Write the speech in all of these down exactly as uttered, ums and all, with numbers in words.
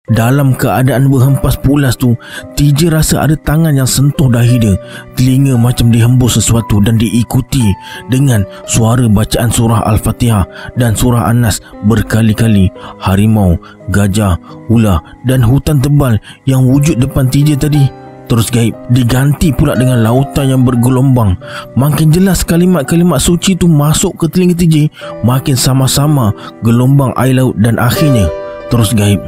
Dalam keadaan berhempas pulas tu, T J rasa ada tangan yang sentuh dahi dia. Telinga macam dihembus sesuatu dan diikuti dengan suara bacaan surah Al-Fatihah dan surah An-Nas berkali-kali. Harimau, gajah, ular dan hutan tebal yang wujud depan T J tadi terus gaib, diganti pula dengan lautan yang bergelombang. Makin jelas kalimat-kalimat suci tu masuk ke telinga T J, makin sama-sama gelombang air laut dan akhirnya terus gaib.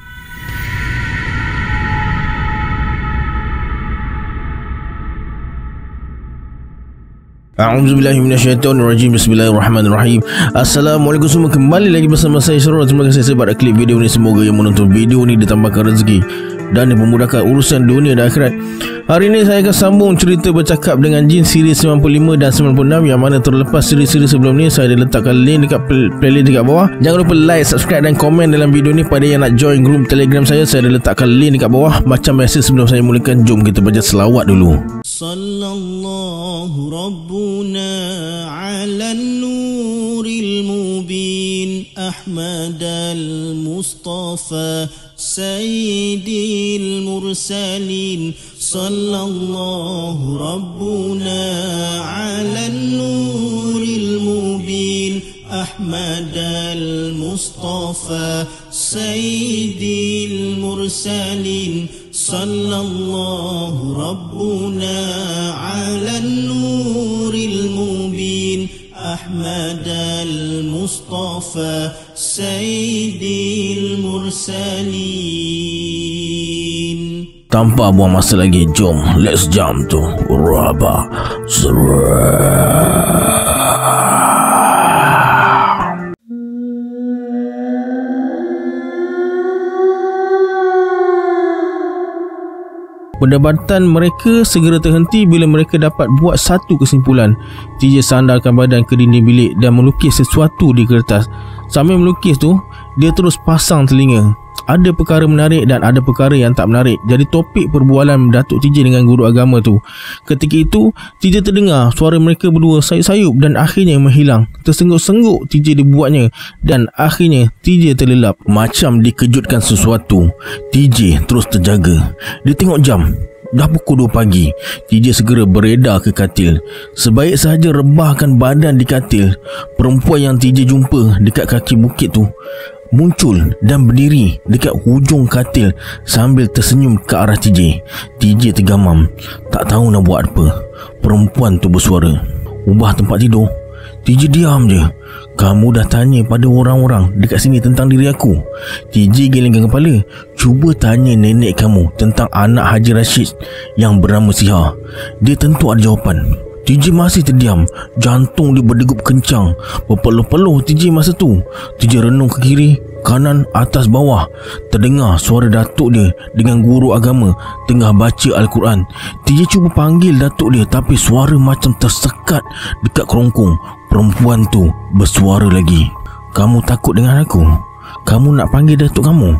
A'udzubillahi minasyaitonirrajim. Bismillahirrahmanirrahim. Assalamualaikum semua, kembali lagi bersama saya Syarul. Terima kasih sebab dah klik video ni. Semoga yang menonton video ni ditambahkan rezeki dan memudahkan urusan dunia dan akhirat. Hari ini saya akan sambung cerita bercakap dengan jin siri sembilan puluh lima dan sembilan puluh enam, yang mana terlepas siri-siri sebelum ni saya dah letakkan link dekat playlist dekat bawah. Jangan lupa like, subscribe dan komen dalam video ni. Pada yang nak join grup Telegram saya, saya dah letakkan link dekat bawah. Macam biasa, sebelum saya mulakan, jom kita baca selawat dulu. Sallallahu Rabbuna ala nuril mubin Ahmadal Mustafa Sayyidil Mursalin. Sallallahu Rabbuna ala nuril mubin Ahmadal Mustafa Sayyidil Mursalin. Sallallahu Rabbuna ala nuril mubin Ahmadal Mustafa Sayyidil Mursalin. Tanpa buang masa lagi, jom let's jump to Rabah Surah. Perdebatan mereka segera terhenti bila mereka dapat buat satu kesimpulan. T J sandarkan badan ke dinding bilik dan melukis sesuatu di kertas. Sambil melukis tu, dia terus pasang telinga. Ada perkara menarik dan ada perkara yang tak menarik jadi topik perbualan Datuk T J dengan guru agama tu. Ketika itu, T J terdengar suara mereka berdua sayup-sayup dan akhirnya menghilang. Tersengguk-sengguk T J dibuatnya dan akhirnya T J terlelap. Macam dikejutkan sesuatu, T J terus terjaga. Dia tengok jam, dah pukul dua pagi. T J segera beredar ke katil. Sebaik sahaja rebahkan badan di katil, perempuan yang T J jumpa dekat kaki bukit tu muncul dan berdiri dekat hujung katil sambil tersenyum ke arah T J. T J tergamam, tak tahu nak buat apa. Perempuan tu bersuara, "Ubah tempat tidur." T J diam je. "Kamu dah tanya pada orang-orang dekat sini tentang diri aku?" T J gelengkan kepala. "Cuba tanya nenek kamu tentang anak Haji Rashid yang bernama Siha. Dia tentu ada jawapan." T J masih terdiam. Jantung dia berdegup kencang. Berpeluh-peluh T J masa tu. T J renung ke kiri, kanan, atas, bawah. Terdengar suara datuk dia dengan guru agama tengah baca Al-Quran. T J cuba panggil datuk dia, tapi suara macam tersekat dekat kerongkong. Perempuan tu bersuara lagi, "Kamu takut dengan aku? Kamu nak panggil datuk kamu?"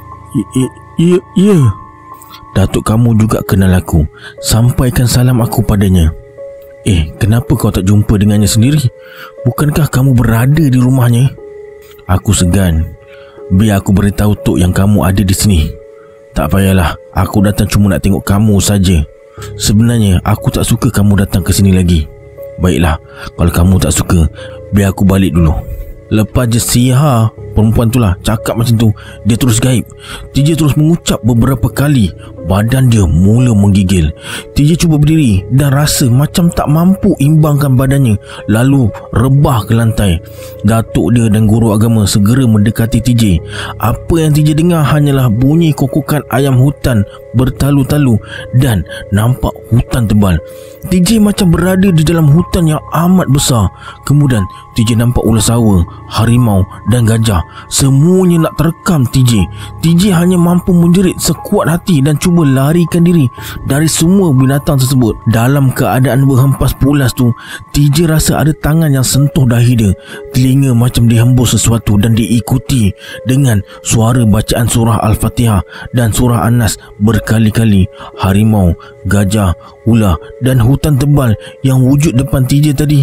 "Ya, ya." "Datuk kamu juga kenal aku. Sampaikan salam aku padanya." "Eh, kenapa kau tak jumpa dengannya sendiri? Bukankah kamu berada di rumahnya?" "Aku segan. Biar aku beritahu Tok yang kamu ada di sini." "Tak payahlah, aku datang cuma nak tengok kamu saja. Sebenarnya aku tak suka kamu datang ke sini lagi." "Baiklah, kalau kamu tak suka, biar aku balik dulu." Lepas je Siha, perempuan tu lah cakap macam tu, dia terus gaib. T J terus mengucap beberapa kali. Badan dia mula menggigil. T J cuba berdiri dan rasa macam tak mampu imbangkan badannya, lalu rebah ke lantai. Datuk dia dan guru agama segera mendekati T J. Apa yang T J dengar hanyalah bunyi kokokan ayam hutan bertalu-talu dan nampak hutan tebal. T J macam berada di dalam hutan yang amat besar. Kemudian T J nampak ular sawa, harimau dan gajah. Semuanya nak terekam T J. T J hanya mampu menjerit sekuat hati dan cuba larikan diri dari semua binatang tersebut. Dalam keadaan berhempas pulas tu, T J rasa ada tangan yang sentuh dahi dia. Telinga macam dihembus sesuatu dan diikuti dengan suara bacaan surah Al-Fatihah dan surah An-Nas berkali-kali. Harimau, gajah, ular dan hutan tebal yang wujud depan T J tadi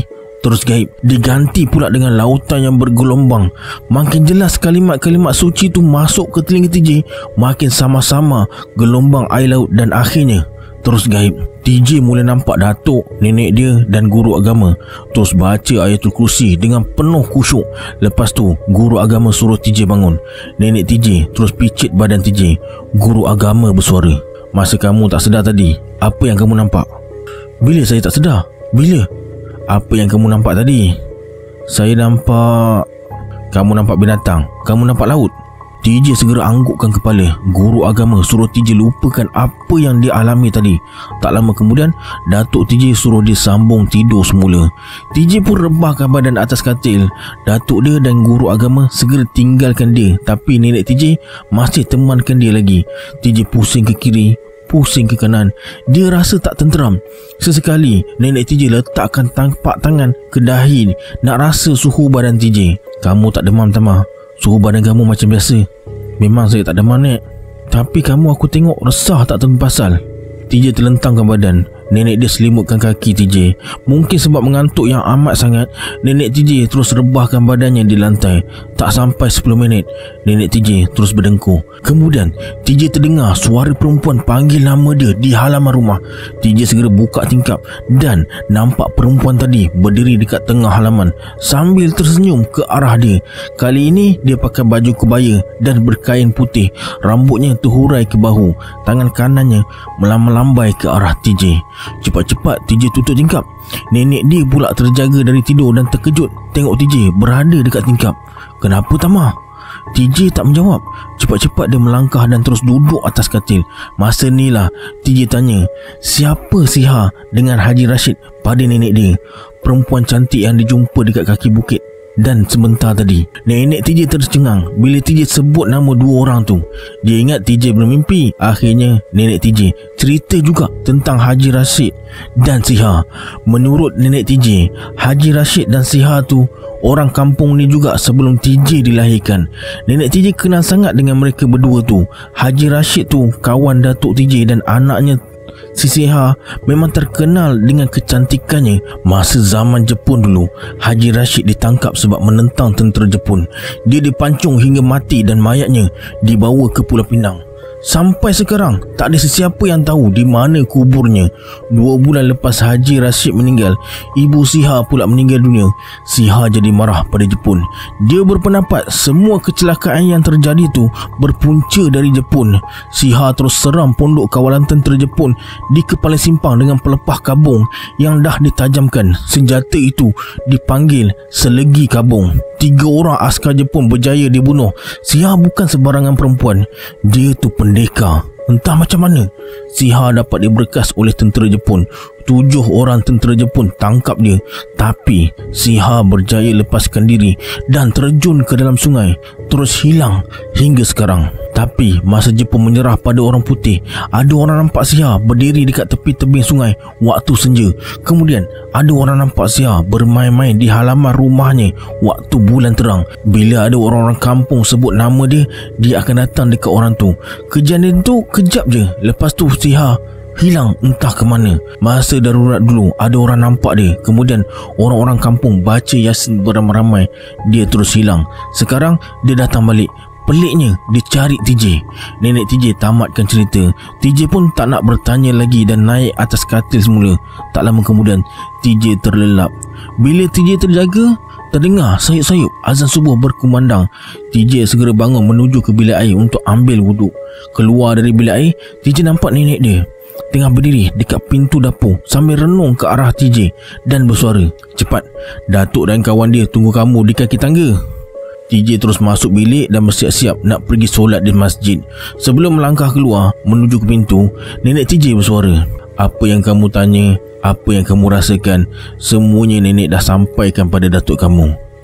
terus gaib, diganti pula dengan lautan yang bergelombang. Makin jelas kalimat-kalimat suci tu masuk ke telinga T J, makin sama-sama gelombang air laut dan akhirnya terus gaib. T J mula nampak datuk, nenek dia dan guru agama terus baca ayatul kursi dengan penuh khusyuk. Lepas tu guru agama suruh T J bangun. Nenek T J terus picit badan T J. Guru agama bersuara, "Masa kamu tak sedar tadi, apa yang kamu nampak?" "Bila saya tak sedar? Bila?" "Apa yang kamu nampak tadi?" "Saya nampak..." "Kamu nampak binatang? Kamu nampak laut?" T J segera anggukkan kepala. Guru agama suruh T J lupakan apa yang dia alami tadi. Tak lama kemudian, Datuk T J suruh dia sambung tidur semula. T J pun rebahkan badan atas katil. Datuk dia dan guru agama segera tinggalkan dia, tapi nenek T J masih temankan dia lagi. T J pusing ke kiri, pusing ke kanan. Dia rasa tak tenteram. Sesekali nenek T J letakkan tapak tangan ke dahi nak rasa suhu badan T J. "Kamu tak demam, Tama? Suhu badan kamu macam biasa." "Memang saya tak demam, Nek. Tapi kamu aku tengok resah tak tahu pasal." T J terlentangkan badan. Nenek dia selimutkan kaki T J. Mungkin sebab mengantuk yang amat sangat, nenek T J terus rebahkan badannya di lantai. Tak sampai sepuluh minit, nenek T J terus berdengkur. Kemudian T J terdengar suara perempuan panggil nama dia di halaman rumah. T J segera buka tingkap dan nampak perempuan tadi berdiri dekat tengah halaman sambil tersenyum ke arah dia. Kali ini dia pakai baju kebaya dan berkain putih. Rambutnya terhurai ke bahu. Tangan kanannya melambai ke arah T J. Cepat-cepat T J tutup tingkap. Nenek dia pula terjaga dari tidur dan terkejut tengok T J berada dekat tingkap. "Kenapa, Tama?" T J tak menjawab. Cepat-cepat dia melangkah dan terus duduk atas katil. Masa ni lah T J tanya, "Siapa Siha dengan Haji Rashid pada nenek dia?" Perempuan cantik yang dijumpa dekat kaki bukit dan sebentar tadi. Nenek T J tercengang bila T J sebut nama dua orang tu. Dia ingat T J belum mimpi. Akhirnya nenek T J cerita juga tentang Haji Rashid dan Siha. Menurut nenek T J, Haji Rashid dan Siha tu orang kampung ni juga sebelum T J dilahirkan. Nenek T J kenal sangat dengan mereka berdua tu. Haji Rashid tu kawan Datuk T J dan anaknya si Siha memang terkenal dengan kecantikannya. Masa zaman Jepun dulu, Haji Rashid ditangkap sebab menentang tentera Jepun. Dia dipancung hingga mati dan mayatnya dibawa ke Pulau Pinang. Sampai sekarang tak ada sesiapa yang tahu di mana kuburnya. Dua bulan lepas Haji Rashid meninggal, ibu Siha pula meninggal dunia. Siha jadi marah pada Jepun. Dia berpendapat semua kecelakaan yang terjadi tu berpunca dari Jepun. Siha terus seram pondok kawalan tentera Jepun di kepala simpang dengan pelepah kabung yang dah ditajamkan. Senjata itu dipanggil selegi kabung. Tiga orang askar Jepun berjaya dibunuh. Siha bukan sebarangan perempuan. Dia tu pendekar. Entah macam mana Siha dapat diberkas oleh tentera Jepun. Tujuh orang tentera Jepun tangkap dia, tapi Siha berjaya lepaskan diri dan terjun ke dalam sungai, terus hilang hingga sekarang. Tapi masa Jepun menyerah pada orang putih, ada orang nampak Siha berdiri dekat tepi tebing sungai waktu senja. Kemudian ada orang nampak Siha bermain-main di halaman rumahnya waktu bulan terang. Bila ada orang-orang kampung sebut nama dia, dia akan datang dekat orang tu. Kejadian tu kejap je, lepas tu Siha hilang entah ke mana. Masa darurat dulu ada orang nampak dia. Kemudian orang-orang kampung baca Yasin beramai-ramai. Dia terus hilang. Sekarang dia datang balik. Peliknya dia cari T J. Nenek T J tamatkan cerita. T J pun tak nak bertanya lagi dan naik atas katil semula. Tak lama kemudian T J terlelap. Bila T J terjaga, terdengar sayup-sayup azan subuh berkumandang. T J segera bangun menuju ke bilik air untuk ambil wuduk. Keluar dari bilik air, T J nampak nenek dia tengah berdiri dekat pintu dapur sambil renung ke arah T J dan bersuara, "Cepat, Datuk dan kawan dia tunggu kamu di kaki tangga." T J terus masuk bilik dan bersiap-siap nak pergi solat di masjid. Sebelum melangkah keluar menuju ke pintu, nenek T J bersuara, "Apa yang kamu tanya, apa yang kamu rasakan, semuanya nenek dah sampaikan pada Datuk kamu."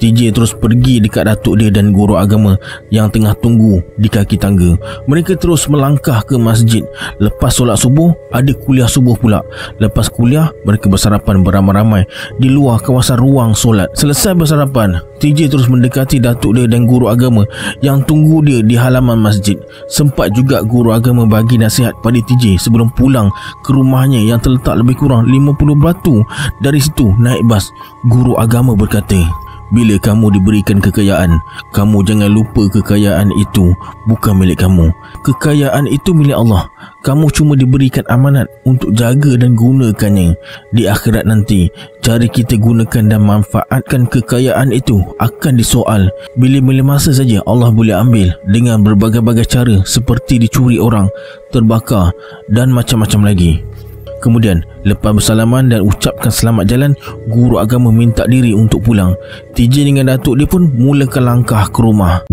T J terus pergi dekat datuk dia dan guru agama yang tengah tunggu di kaki tangga. Mereka terus melangkah ke masjid. Lepas solat subuh, ada kuliah subuh pula. Lepas kuliah, mereka bersarapan beramai-ramai di luar kawasan ruang solat. Selesai bersarapan, T J terus mendekati datuk dia dan guru agama yang tunggu dia di halaman masjid. Sempat juga guru agama bagi nasihat pada T J sebelum pulang ke rumahnya yang terletak lebih kurang lima puluh batu dari situ naik bas. Guru agama berkata, bila kamu diberikan kekayaan, kamu jangan lupa kekayaan itu bukan milik kamu. Kekayaan itu milik Allah. Kamu cuma diberikan amanat untuk jaga dan gunakannya. Di akhirat nanti, cara kita gunakan dan manfaatkan kekayaan itu akan disoal. Bila-bila masa saja Allah boleh ambil dengan berbagai-bagai cara seperti dicuri orang, terbakar dan macam-macam lagi. Kemudian, lepas bersalaman dan ucapkan selamat jalan, guru agama minta diri untuk pulang. T J dengan datuk dia pun mulakan langkah ke rumah.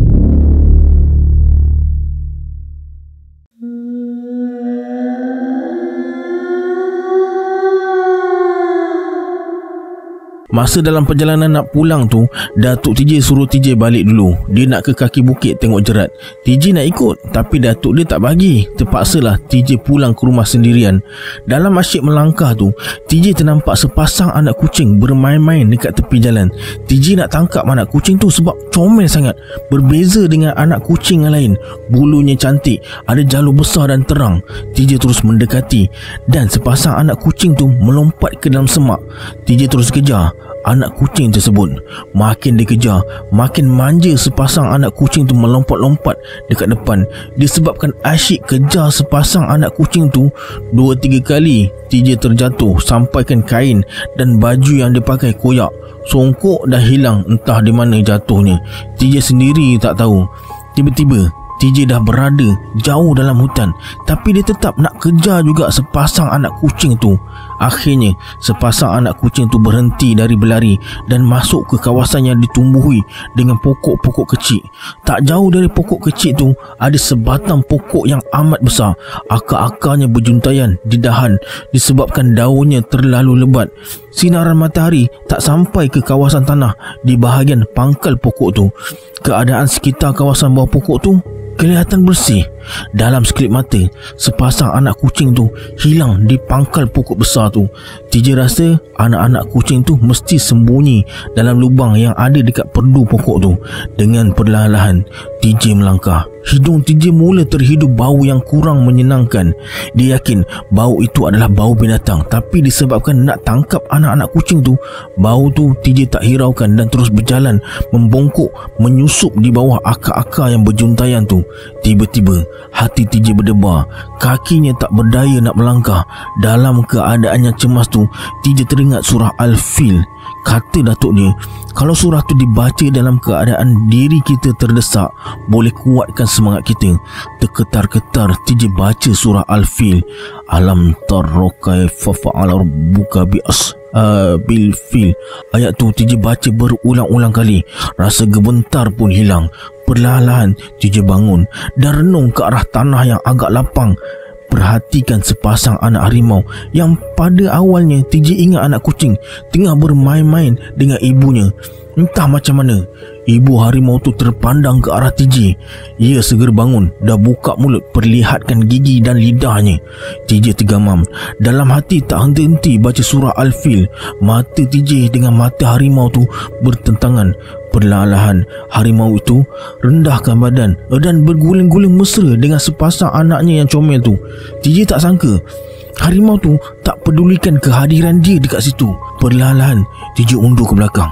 Masa dalam perjalanan nak pulang tu, Datuk T J suruh T J balik dulu. Dia nak ke kaki bukit tengok jerat. T J nak ikut, tapi Datuk dia tak bagi. Terpaksalah T J pulang ke rumah sendirian. Dalam asyik melangkah tu, T J ternampak sepasang anak kucing bermain-main dekat tepi jalan. T J nak tangkap anak kucing tu sebab comel sangat. Berbeza dengan anak kucing yang lain, bulunya cantik, ada jalur besar dan terang. T J terus mendekati dan sepasang anak kucing tu melompat ke dalam semak. T J terus kejar anak kucing tersebut. Makin dikejar, makin manja sepasang anak kucing tu melompat-lompat dekat depan. Disebabkan asyik kejar sepasang anak kucing tu, dua tiga kali T J terjatuh sampaikan kain dan baju yang dia pakai koyak. Songkok dah hilang entah di mana jatuhnya. T J sendiri tak tahu. Tiba-tiba T J dah berada jauh dalam hutan, tapi dia tetap nak kejar juga sepasang anak kucing tu. Akhirnya, sepasang anak kucing tu berhenti dari berlari dan masuk ke kawasan yang ditumbuhi dengan pokok-pokok kecil. Tak jauh dari pokok kecil tu, ada sebatang pokok yang amat besar. Akar-akarnya berjuntaian di dahan disebabkan daunnya terlalu lebat. Sinaran matahari tak sampai ke kawasan tanah di bahagian pangkal pokok tu. Keadaan sekitar kawasan bawah pokok tu kelihatan bersih. Dalam sekelip mata, sepasang anak kucing tu hilang di pangkal pokok besar tu. T J rasa anak-anak kucing tu mesti sembunyi dalam lubang yang ada dekat perdu pokok tu. Dengan perlahan-lahan, T J melangkah. Hidung T J mula terhidup bau yang kurang menyenangkan. Dia yakin bau itu adalah bau binatang, tapi disebabkan nak tangkap anak-anak kucing tu, bau tu T J tak hiraukan dan terus berjalan membongkok menyusup di bawah akar-akar yang berjuntaian tu. Tiba-tiba hati T J berdebar. Kakinya tak berdaya nak melangkah. Dalam keadaan yang cemas tu, T J teringat surah Al-Fil. Kata datuk dia, kalau surah tu dibaca dalam keadaan diri kita terdesak, boleh kuatkan semangat kita. Terketar-ketar T J baca surah Al-Fil. Alam tara kaifa fa'ala rabbuka bi'as uh, bil fil. Ayat tu T J baca berulang-ulang kali. Rasa gebentar pun hilang. Perlahan-lahan T J bangun dan renung ke arah tanah yang agak lapang. Perhatikan sepasang anak harimau yang pada awalnya T J ingat anak kucing tengah bermain-main dengan ibunya. Entah macam mana, ibu harimau tu terpandang ke arah T J. Ia segera bangun, dah buka mulut perlihatkan gigi dan lidahnya. T J tergamam. Dalam hati tak henti-henti baca surah Al-Fil. Mata T J dengan mata harimau tu bertentangan. Perlahan-lahan harimau itu rendahkan badan dan berguling-guling mesra dengan sepasang anaknya yang comel tu. T J tak sangka harimau tu tak pedulikan kehadiran dia dekat situ. Perlahan-lahan T J undur ke belakang.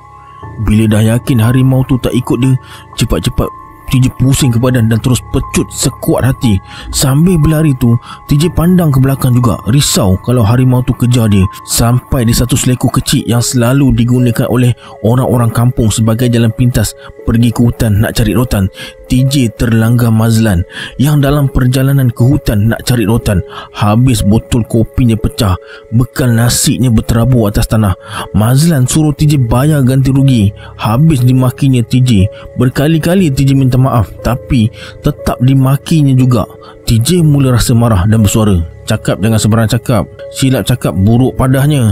Bila dah yakin harimau tu tak ikut dia, cepat-cepat T J pusing ke badan dan terus pecut sekuat hati. Sambil berlari tu, T J pandang ke belakang juga, risau kalau harimau tu kejar dia. Sampai di satu selekor kecil yang selalu digunakan oleh orang-orang kampung sebagai jalan pintas pergi ke hutan nak cari rotan. T J terlanggar Mazlan yang dalam perjalanan ke hutan nak cari rotan. Habis botol kopinya pecah, bekal nasinya berterabur atas tanah. Mazlan suruh T J bayar ganti rugi. Habis dimakinya T J. Berkali-kali T J minta maaf, tapi tetap dimakinya juga. T J mula rasa marah dan bersuara, cakap jangan sembarang cakap. Silap cakap buruk padahnya.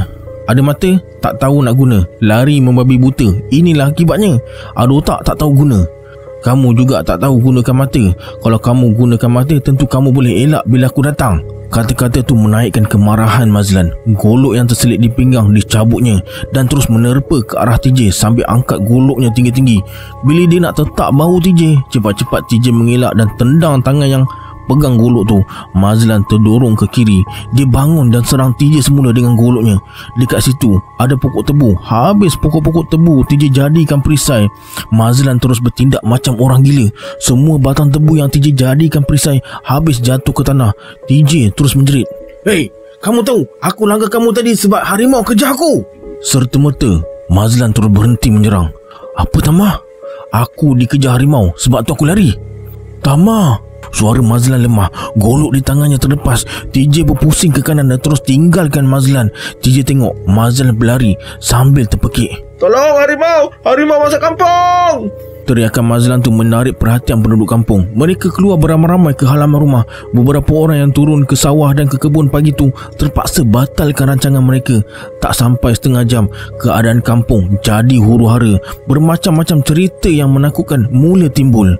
Ada mata, tak tahu nak guna. Lari membabi buta. Inilah akibatnya. Ada otak, tak tahu guna. Kamu juga tak tahu gunakan mata. Kalau kamu gunakan mata, tentu kamu boleh elak bila aku datang. Kata-kata tu menaikkan kemarahan Mazlan. Golok yang terselit di pinggang dicabutnya dan terus menerpa ke arah T J sambil angkat goloknya tinggi-tinggi. Bila dia nak tetap bahu T J, cepat-cepat T J mengelak dan tendang tangan yang pegang golok tu. Mazlan terdorong ke kiri. Dia bangun dan serang T J semula dengan goloknya. Dekat situ ada pokok tebu. Habis pokok-pokok tebu, T J jadikan perisai. Mazlan terus bertindak macam orang gila. Semua batang tebu yang T J jadikan perisai habis jatuh ke tanah. T J terus menjerit, "Hei, kamu tahu aku langgar kamu tadi sebab harimau kejar aku." Serta-merta Mazlan terus berhenti menyerang. "Apa Tamah? Aku dikejar harimau sebab tu aku lari." "Tamah!" Suara Mazlan lemah. Golok di tangannya terlepas. T J berpusing ke kanan dan terus tinggalkan Mazlan. T J tengok Mazlan berlari sambil terpekik. "Tolong harimau! Harimau masuk kampung!" Teriakan Mazlan tu menarik perhatian penduduk kampung. Mereka keluar beramai-ramai ke halaman rumah. Beberapa orang yang turun ke sawah dan ke kebun pagi tu terpaksa batalkan rancangan mereka. Tak sampai setengah jam, keadaan kampung jadi huru-hara. Bermacam-macam cerita yang menakutkan mula timbul.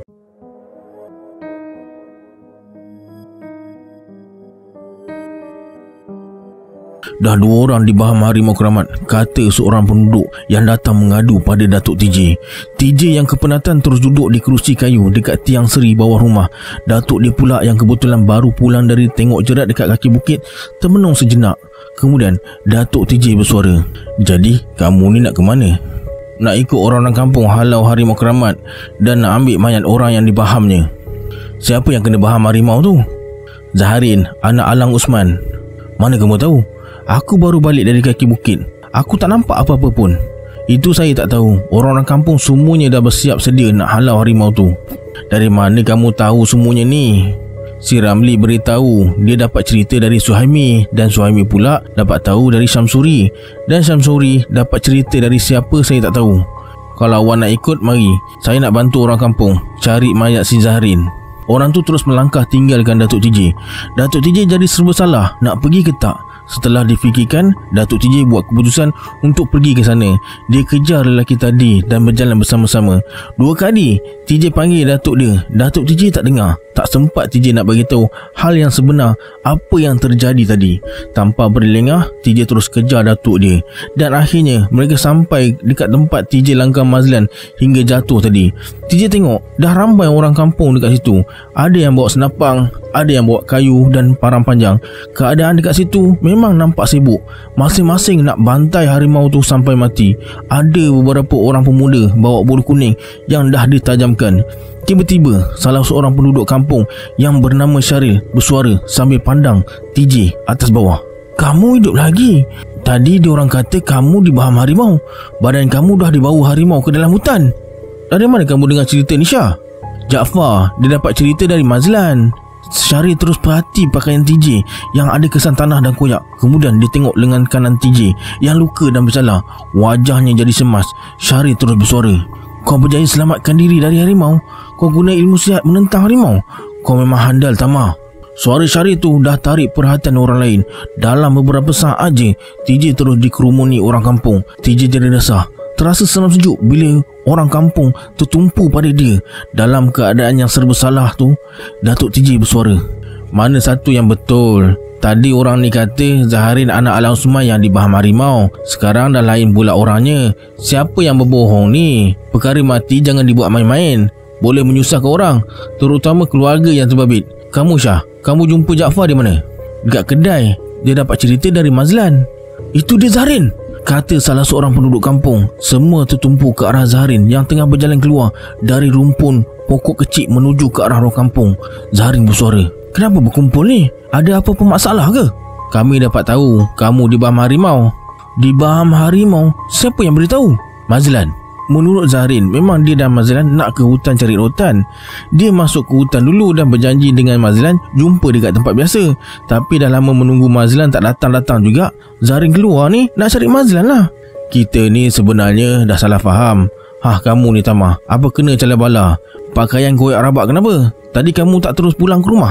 "Dah dua orang dibaham harimau keramat," kata seorang penduduk yang datang mengadu pada Datuk T J. T J yang kepenatan terus duduk di kerusi kayu dekat tiang seri bawah rumah. Datuk dia pula yang kebetulan baru pulang dari tengok jerat dekat kaki bukit termenung sejenak. Kemudian Datuk T J bersuara, "Jadi kamu ni nak ke mana? Nak ikut orang-orang kampung halau harimau keramat dan nak ambil mayat orang yang dibahamnya. Siapa yang kena baham harimau tu?" "Zaharin, anak Alang Usman." "Mana kamu tahu?" "Aku baru balik dari kaki bukit. Aku tak nampak apa-apa pun." "Itu saya tak tahu. Orang-orang kampung semuanya dah bersiap sedia nak halau harimau tu." "Dari mana kamu tahu semuanya ni?" "Si Ramli beritahu. Dia dapat cerita dari Suhaimi dan Suhaimi pula dapat tahu dari Syamsuri. Dan Syamsuri dapat cerita dari siapa saya tak tahu. Kalau awak nak ikut, mari. Saya nak bantu orang kampung cari mayat si Zaharin." Orang tu terus melangkah tinggalkan Datuk T J. Datuk T J jadi serba salah nak pergi ke tak. Setelah difikirkan, Datuk T J buat keputusan untuk pergi ke sana. Dia kejar lelaki tadi dan berjalan bersama-sama. Dua kali T J panggil Datuk dia. Datuk T J tak dengar. Tak sempat T J nak beritahu hal yang sebenar, apa yang terjadi tadi. Tanpa berlengah, T J terus kejar Datuk dia. Dan akhirnya mereka sampai dekat tempat T J langgar Mazlan hingga jatuh tadi. T J tengok dah ramai orang kampung dekat situ. Ada yang bawa senapang, ada yang bawa kayu dan parang panjang. Keadaan dekat situ memang nampak sibuk. Masing-masing nak bantai harimau tu sampai mati. Ada beberapa orang pemuda bawa bulu kuning yang dah ditajamkan. Tiba-tiba salah seorang penduduk kampung yang bernama Syaril bersuara sambil pandang T J atas bawah. "Kamu hidup lagi? Tadi diorang kata kamu dibaham harimau. Badan kamu dah dibawa harimau ke dalam hutan. Dari mana kamu dengar cerita ni, Syah?" "Jaafar, dia dapat cerita dari Mazlan." Syaril terus perhati pakaian T J yang ada kesan tanah dan koyak. Kemudian dia tengok lengan kanan T J yang luka dan bercalar. Wajahnya jadi semas. Syaril terus bersuara, "Kau berjaya selamatkan diri dari harimau? Kau guna ilmu sihat menentang harimau? Kau memang handal, Tamah." Suara Syaril tu dah tarik perhatian orang lain. Dalam beberapa saat je, T J terus dikerumuni orang kampung. T J jadi resah. Terasa seram sejuk bila orang kampung tertumpu pada dia. Dalam keadaan yang serba salah tu, Datuk T J bersuara, "Mana satu yang betul? Tadi orang ni kata Zaharin anak Alang Usman yang dibaham harimau. Sekarang dah lain pula orangnya. Siapa yang berbohong ni? Perkara mati jangan dibuat main-main. Boleh menyusahkan orang, terutama keluarga yang terbabit. Kamu Syah, kamu jumpa Jaafar di mana?" "Dekat kedai. Dia dapat cerita dari Mazlan." "Itu dia Zaharin," kata salah seorang penduduk kampung. Semua tertumpu ke arah Zaharin yang tengah berjalan keluar dari rumpun pokok kecil menuju ke arah ruang kampung. Zaharin bersuara, "Kenapa berkumpul ni? Ada apa-apa masalah ke?" "Kami dapat tahu kamu dibaham harimau." "Dibaham harimau? Siapa yang beritahu?" "Mazlan." Menurut Zaharin, memang dia dan Mazlan nak ke hutan cari rotan. Dia masuk ke hutan dulu dan berjanji dengan Mazlan jumpa dekat tempat biasa. Tapi dah lama menunggu Mazlan tak datang-datang juga. Zaharin keluar ni nak cari Mazlan lah. "Kita ni sebenarnya dah salah faham. Hah, kamu ni Tamah, apa kena cala bala? Pakaian koyak rabak kenapa? Tadi kamu tak terus pulang ke rumah?"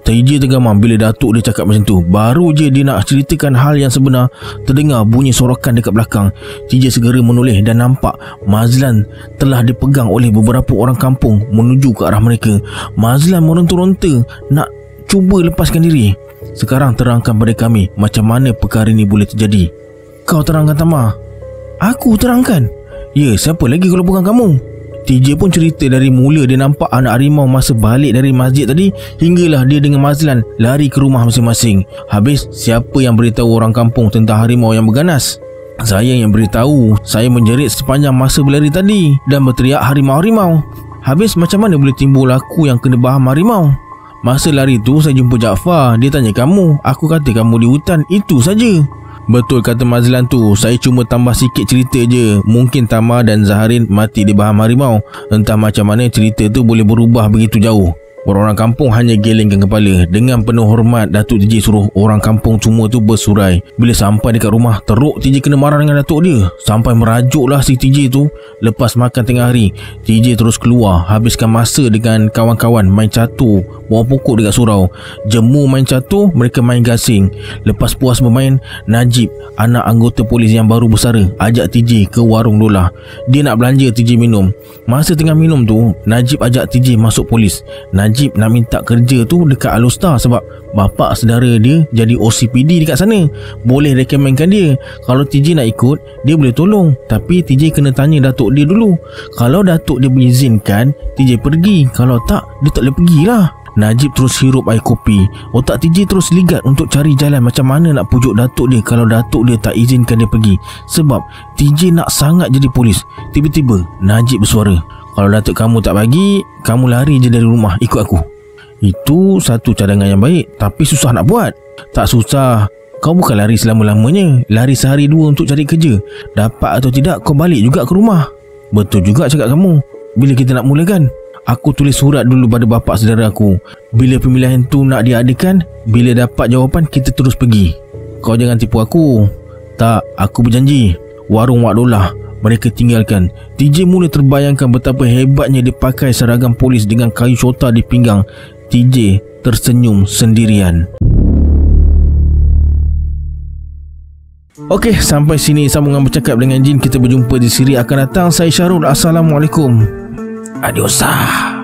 T J tergamam bila Datuk dia cakap macam tu. Baru je dia nak ceritakan hal yang sebenar, terdengar bunyi sorokan dekat belakang. T J segera menoleh dan nampak Mazlan telah dipegang oleh beberapa orang kampung menuju ke arah mereka. Mazlan meronta-ronta nak cuba lepaskan diri. Sekarang terangkan pada kami macam mana perkara ni boleh terjadi. Kau terangkan, Tama. Aku terangkan? Ya, siapa lagi kalau bukan kamu? T J pun cerita dari mula dia nampak anak harimau masa balik dari masjid tadi, hinggalah dia dengan Mazlan lari ke rumah masing-masing. Habis, siapa yang beritahu orang kampung tentang harimau yang berganas? Saya yang beritahu. Saya menjerit sepanjang masa berlari tadi dan berteriak harimau-harimau. Habis macam mana boleh timbul aku yang kena baham harimau? Masa lari tu saya jumpa Jaafar. Dia tanya kamu. Aku kata kamu di hutan. Itu saja. Betul kata Mazlan tu. Saya cuma tambah sikit cerita je. Mungkin Tama dan Zaharin mati di baham harimau. Entah macam mana cerita tu boleh berubah begitu jauh. Orang-orang kampung hanya gelengkan kepala. Dengan penuh hormat, Datuk T J suruh orang kampung semua tu bersurai. Bila sampai dekat rumah, teruk T J kena marah dengan Datuk dia. Sampai merajuklah si T J tu. Lepas makan tengah hari, T J terus keluar, habiskan masa dengan kawan-kawan main catur, bawa pokok dekat surau. Jemu main catur, mereka main gasing. Lepas puas bermain, Najib, anak anggota polis yang baru bersara, ajak T J ke warung Lola. Dia nak belanja T J minum. Masa tengah minum tu, Najib ajak T J masuk polis. Najib nak minta kerja tu dekat Alustar sebab bapa saudara dia jadi O C P D dekat sana. Boleh rekomenkan dia. Kalau T J nak ikut, dia boleh tolong. Tapi T J kena tanya datuk dia dulu. Kalau datuk dia mengizinkan, T J pergi. Kalau tak, dia tak boleh pergilah. Najib terus hirup air kopi. Otak T J terus ligat untuk cari jalan macam mana nak pujuk datuk dia kalau datuk dia tak izinkan dia pergi. Sebab T J nak sangat jadi polis. Tiba-tiba Najib bersuara, kalau datuk kamu tak bagi, kamu lari je dari rumah, ikut aku. Itu satu cadangan yang baik, tapi susah nak buat. Tak susah. Kau bukan lari selama-lamanya. Lari sehari dua untuk cari kerja. Dapat atau tidak, kau balik juga ke rumah. Betul juga cakap kamu. Bila kita nak mulakan? Aku tulis surat dulu pada bapa saudara aku. Bila pemilihan tu nak diadakan, bila dapat jawapan, kita terus pergi. Kau jangan tipu aku. Tak, aku berjanji. Warung Wak Dolah mereka tinggalkan. T J mula terbayangkan betapa hebatnya dia pakai seragam polis dengan kayu shota di pinggang. T J tersenyum sendirian. Okey, sampai sini sambungan bercakap dengan Jin. Kita berjumpa di siri akan datang. Saya Syarul. Assalamualaikum. Adiosa.